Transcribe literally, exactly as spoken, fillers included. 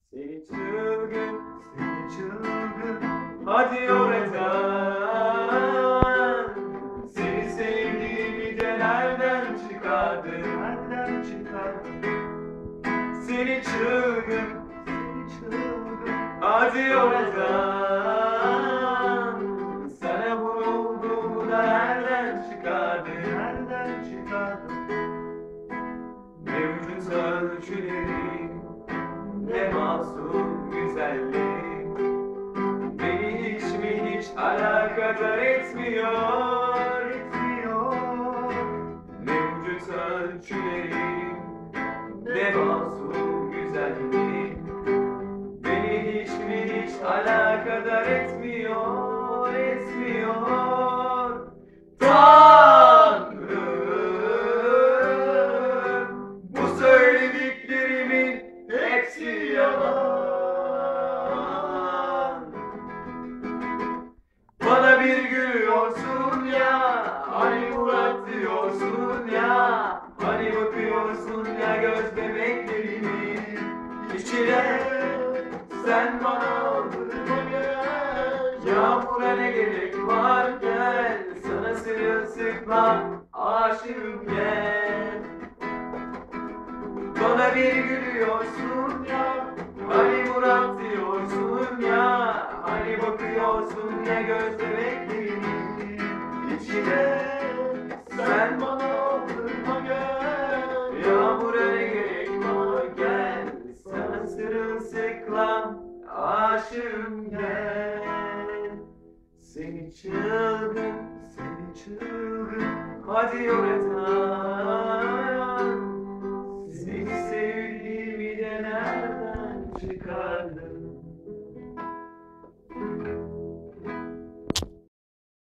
Seni çılgın, Seni çılgın hadi oradan. Seni sevdiğimi de nereden çıkardın? nereden çıkardın? Seni çılgın, Seni çılgın hadi oradan. Sana vurulduğumu da nereden çıkardın? nereden çıkardın? Mevcut ölçülerin ne masum güzellik, beni hiç mi hiç alakadar etmiyor, Etmiyor. mevcut ölçülerin ne masum güzellik, beni hiç mi hiç alakadar etmiyor, etmiyor. Tanrım, bu söylediklerimin hepsi yalan. Bana bir gülüyorsun ya, hani Murat diyorsun ya, hani bakıyorsun ya göz bebeklerimin içine. Sen bana aldırma gel, yağmura ne gerek var gel, sana sırılsıklam aşığım gel. Bana bir gülüyorsun ya, hani Murat diyorsun ya, hani bakıyorsun ya göz bebeklerimin içine. Sen bana aldırma gel, yağmura ne gerek var gel, sana sırılsıklam aşığım gel. Seni çılgın, Seni çılgın hadi oradan. Seni sevdiğimi de nereden çıkardın?